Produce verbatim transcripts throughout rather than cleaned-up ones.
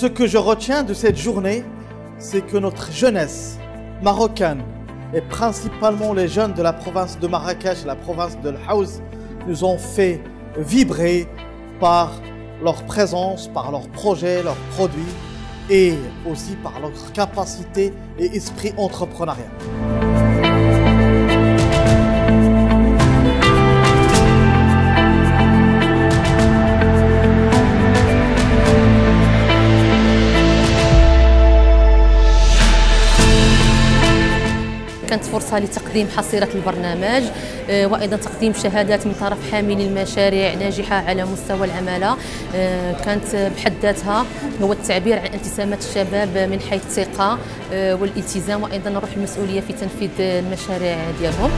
que je retiens de cette journée, c'est que notre jeunesse marocaine, et principalement les jeunes de la province de Marrakech, la province de l'Haouz, nous ont fait vibrer par leur présence, par leurs projets, leurs produits et aussi par leur capacité et esprit entrepreneurial. كانت فرصة لتقديم حصيلة البرنامج وأيضا تقديم شهادات من طرف حاملي المشاريع ناجحة على مستوى العمالة. كانت بحد ذاتها هو التعبير عن انتسامات الشباب من حيث الثقة والالتزام وأيضا روح المسؤولية في تنفيذ المشاريع ديالهم.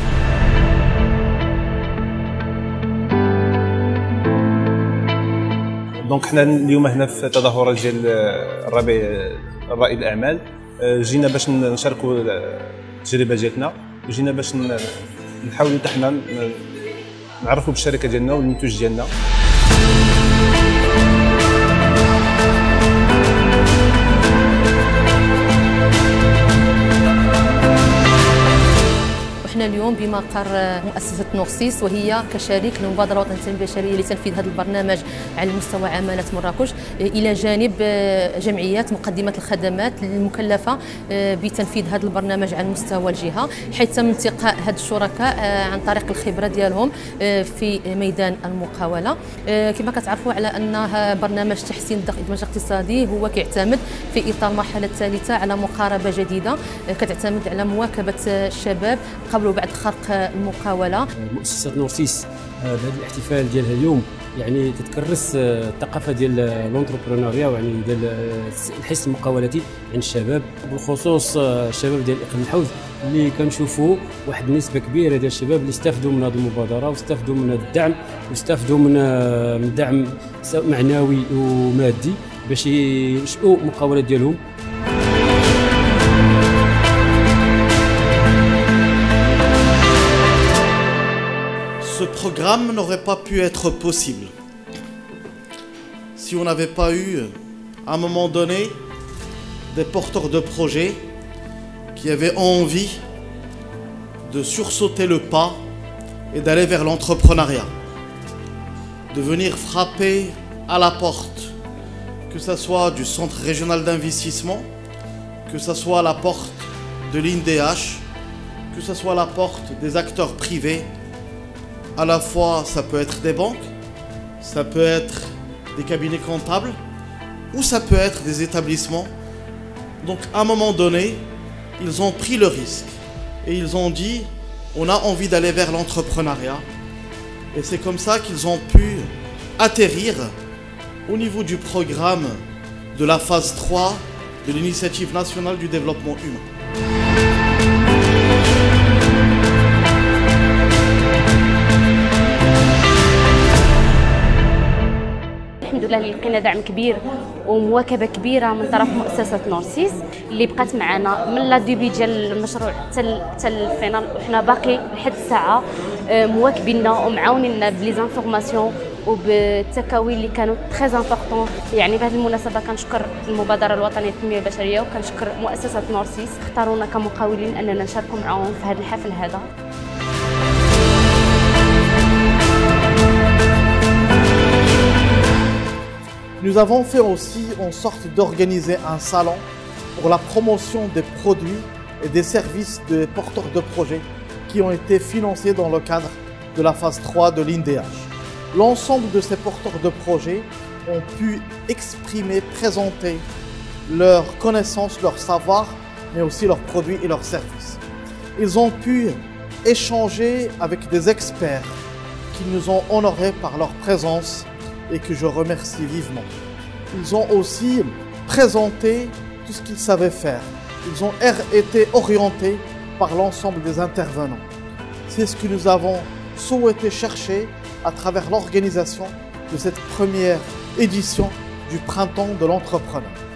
دونك حنا اليوم هنا في تظاهرات ديال الربيع الرائد الاعمال، جينا باش نشاركوا التجربه ديالنا وجينا باش نحاولوا حتى حنا نعرفوا بالشركه ديالنا والمنتوج ديالنا. احنا اليوم بمقر مؤسسة نورسيس وهي كشريك للمبادرة الوطنية للتنمية البشرية لتنفيذ هذا البرنامج على مستوى عمالة مراكش، إلى جانب جمعيات مقدمة الخدمات المكلفة بتنفيذ هذا البرنامج على مستوى الجهة، حيث تم انتقاء هاد الشركاء عن طريق الخبرة ديالهم في ميدان المقاولة. كما كتعرفوا على أن برنامج تحسين الدخل الإدماج الاقتصادي هو كيعتمد في إطار المرحلة الثالثة على مقاربة جديدة كتعتمد على مواكبة الشباب قبل وبعد خرق المقاولة. مؤسسة نورسيس هذا الاحتفال ديالها اليوم يعني تتكرس الثقافة ديال لونتربرونوريا ويعني ديال الحس المقاولاتي عند الشباب، بالخصوص الشباب ديال اقليم الحوز اللي كنشوفوا واحد النسبة كبيرة ديال الشباب اللي استفدوا من هذه المبادرة واستفدوا من هذا الدعم واستفدوا من من دعم معنوي ومادي باش ينشئوا المقاولات ديالهم. Ce programme n'aurait pas pu être possible si on n'avait pas eu, à un moment donné, des porteurs de projets qui avaient envie de sursauter le pas et d'aller vers l'entrepreneuriat, de venir frapper à la porte, que ce soit du Centre régional d'investissement, que ce soit à la porte de l'I N D H, que ce soit à la porte des acteurs privés. À la fois, ça peut être des banques, ça peut être des cabinets comptables, ou ça peut être des établissements. Donc, à un moment donné, ils ont pris le risque et ils ont dit, on a envie d'aller vers l'entrepreneuriat. Et c'est comme ça qu'ils ont pu atterrir au niveau du programme de la phase trois de l'initiative nationale du développement humain. الحمد لله لقينا دعم كبير ومواكبه كبيره من طرف مؤسسه نورسيس اللي بقات معنا من لا ديبي ديال المشروع حتى حتى الفينال، وحنا باقي لحد الساعه مواكبيننا ومعاونيننا بلي زانفورماسيون وبالتكاوي اللي كانوا تري امبورطون. يعني بهذه المناسبه كنشكر المبادره الوطنيه للتنميه البشريه وكنشكر مؤسسه نورسيس اختارونا كمقاولين اننا نشاركوا معاهم في هذا الحفل هذا. Nous avons fait aussi en sorte d'organiser un salon pour la promotion des produits et des services des porteurs de projets qui ont été financés dans le cadre de la phase trois de l'I N D H. L'ensemble de ces porteurs de projets ont pu exprimer, présenter leurs connaissances, leur savoir, mais aussi leurs produits et leurs services. Ils ont pu échanger avec des experts qui nous ont honorés par leur présence et que je remercie vivement. Ils ont aussi présenté tout ce qu'ils savaient faire. Ils ont été orientés par l'ensemble des intervenants. C'est ce que nous avons souhaité chercher à travers l'organisation de cette première édition du Printemps de l'entrepreneur.